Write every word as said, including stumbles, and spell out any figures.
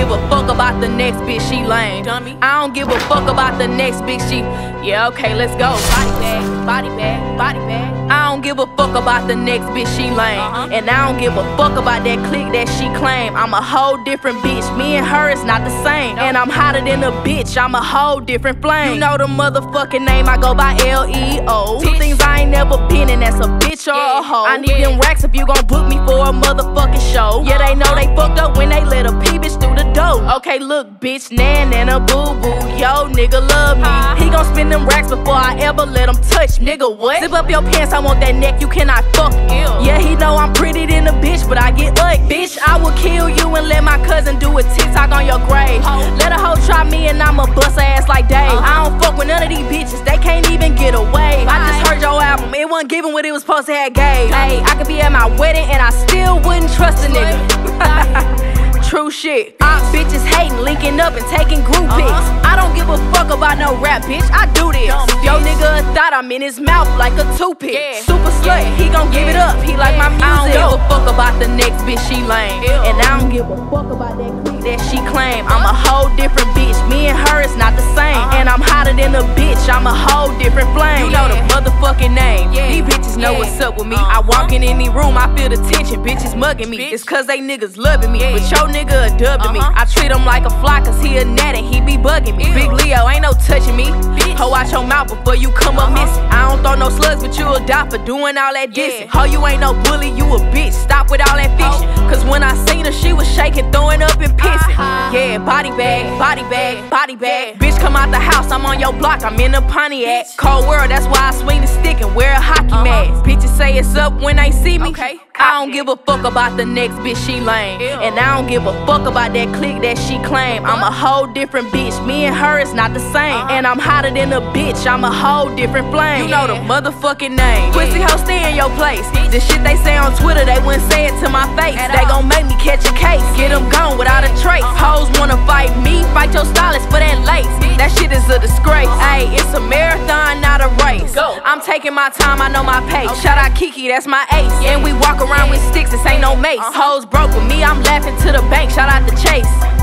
give a fuck about the next bitch, she lame. Dummy. I don't give a fuck about the next bitch, she. Yeah, okay, let's go. Body bag, body bag, body bag. I don't give a fuck about the next bitch, she lame. Uh-huh. And I don't give a fuck about that clique that she claim. I'm a whole different bitch, me and her is not the same. No. And I'm hotter than a bitch, I'm a whole different flame. You know the motherfucking name, I go by L E O. Two things I ain't never been, and that's a bitch or yeah. a hoe. I need yeah. them racks if you gon' book me for a motherfucking show. Yeah, they know they fucked up when they let a P bitch through the door. Okay, look, bitch, nan and a boo-boo. Yo, nigga love me. He gon' spend them racks before I ever let him touch. Nigga, what? Zip up your pants, I want that neck, you cannot fuck. Ew. Yeah, he know I'm pretty than a bitch, but I get ugly. Bitch, I will kill you and let my cousin do a TikTok on your grave. Oh. Let a hoe try me and I'ma bust her ass like Dave. Uh-huh. I don't fuck with none of these bitches, they can't even get away. Bye. I just heard your album, it wasn't giving what it was supposed to have gave. Hey, I could be at my wedding and I still wouldn't trust a nigga. True shit. Ops bitches hating, linking up and taking group pics. Uh-huh. I don't give a fuck about no rap, bitch. I do this. Dumb Yo, bitch. Nigga thought I'm in his mouth like a toothpick. Yeah. Super slut, yeah. he gon' yeah. give it up. He yeah. like my music. I don't give a fuck about the next bitch, she lame. Ew. And I don't give a fuck about that clique that she claim. I'm a whole different bitch. Me and her is not the same. Uh-huh. And I'm hotter than a bitch. I'm a whole different flame. You know the motherfucking name. Yeah. These bitches know yeah. what's up with me. Uh-huh. I walk in any room, I feel the tension. Bitches mugging me. Bitch. It's cause they niggas loving me. Yeah. But your nigga a dub to uh-huh. me. I treat him like a fly cause he a gnat and he be bugging me. Ew. Big Leo, ain't no touching me. Bitch. Ho, watch your mouth before you come uh-huh. up missing. I don't throw no slugs, but you a die for doing all that dissing. Yeah. Ho, you ain't no bully, you a bitch. Stop with all that fiction. Oh. Cause when I seen her, she was shaking, throwing up and pissing. Uh-huh. Yeah, body bag, body bag, body bag. Yeah. Bitch, come out the house, I'm on your block, I'm in a Pontiac. Bitch. Cold world, that's why I swing the stick and wear a hockey uh-huh. mask. Bitches say it's up when they see me. Okay. I don't give a fuck about the next bitch, she lame. Ew. And I don't give a fuck about that clique that she claim. I'm a whole different bitch, me and her is not the same. Uh-huh. And I'm hotter than a bitch, I'm a whole different flame. You know the motherfucking name. Pussy hoe, stay in your place. The shit they say on Twitter, they wouldn't say it to my face. They gon' make me catch a case, get them gone without a trace. Hoes wanna fight me, fight your stylist for that lace. That shit is a disgrace. Ayy, it's a marathon, not a race. I'm taking my time, I know my pace. Shout out Kiki, that's my ace. And we walk around with sticks, this ain't no mace. Hoes broke with me, I'm laughing to the bank. Shout out to Chase.